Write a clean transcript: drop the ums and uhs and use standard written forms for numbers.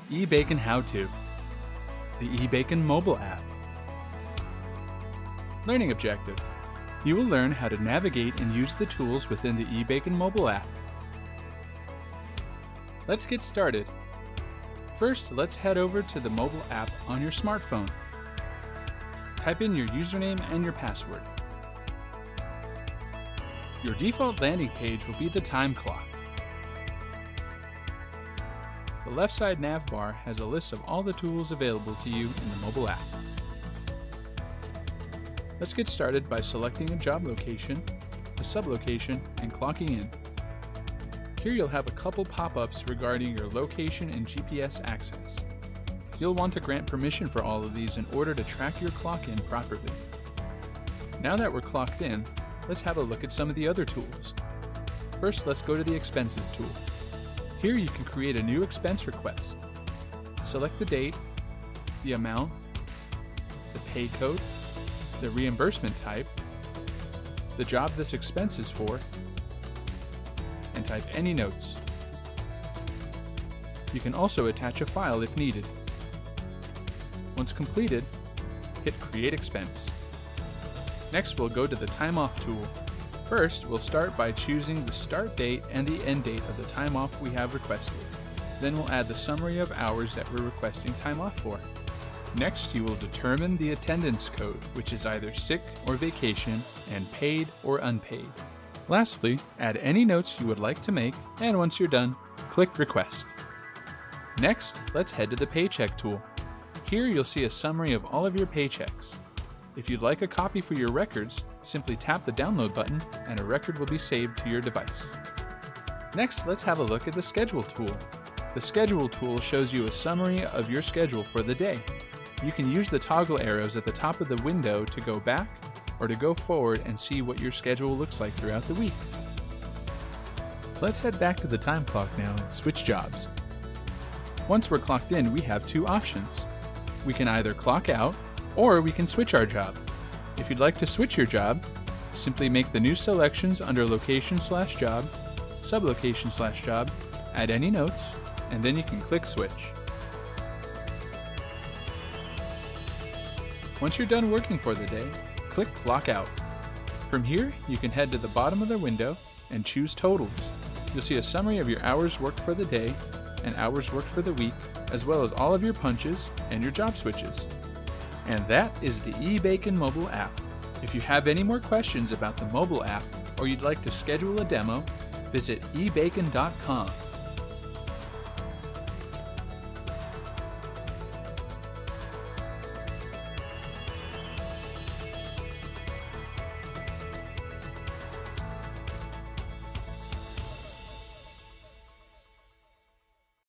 eBacon How-To, the eBacon mobile app. Learning objective. You will learn how to navigate and use the tools within the eBacon mobile app. Let's get started. First, let's head over to the mobile app on your smartphone. Type in your username and your password. Your default landing page will be the time clock. The left side nav bar has a list of all the tools available to you in the mobile app. Let's get started by selecting a job location, a sublocation, and clocking in. Here you'll have a couple pop-ups regarding your location and GPS access. You'll want to grant permission for all of these in order to track your clock in properly. Now that we're clocked in, let's have a look at some of the other tools. First, let's go to the Expenses tool. Here you can create a new expense request. Select the date, the amount, the pay code, the reimbursement type, the job this expense is for, and type any notes. You can also attach a file if needed. Once completed, hit Create Expense. Next, we'll go to the Time Off tool. First, we'll start by choosing the start date and the end date of the time off we have requested. Then we'll add the summary of hours that we're requesting time off for. Next, you will determine the attendance code, which is either sick or vacation, and paid or unpaid. Lastly, add any notes you would like to make, and once you're done, click Request. Next, let's head to the Paycheck tool. Here you'll see a summary of all of your paychecks. If you'd like a copy for your records, simply tap the download button and a record will be saved to your device. Next, let's have a look at the Schedule tool. The Schedule tool shows you a summary of your schedule for the day. You can use the toggle arrows at the top of the window to go back or to go forward and see what your schedule looks like throughout the week. Let's head back to the time clock now and switch jobs. Once we're clocked in, we have two options. We can either clock out or we can switch our job. If you'd like to switch your job, simply make the new selections under location/job, sublocation/job, add any notes, and then you can click Switch. Once you're done working for the day, click Clock Out. From here, you can head to the bottom of the window and choose Totals. You'll see a summary of your hours worked for the day and hours worked for the week, as well as all of your punches and your job switches. And that is the eBacon mobile app. If you have any more questions about the mobile app or you'd like to schedule a demo, visit ebacon.com.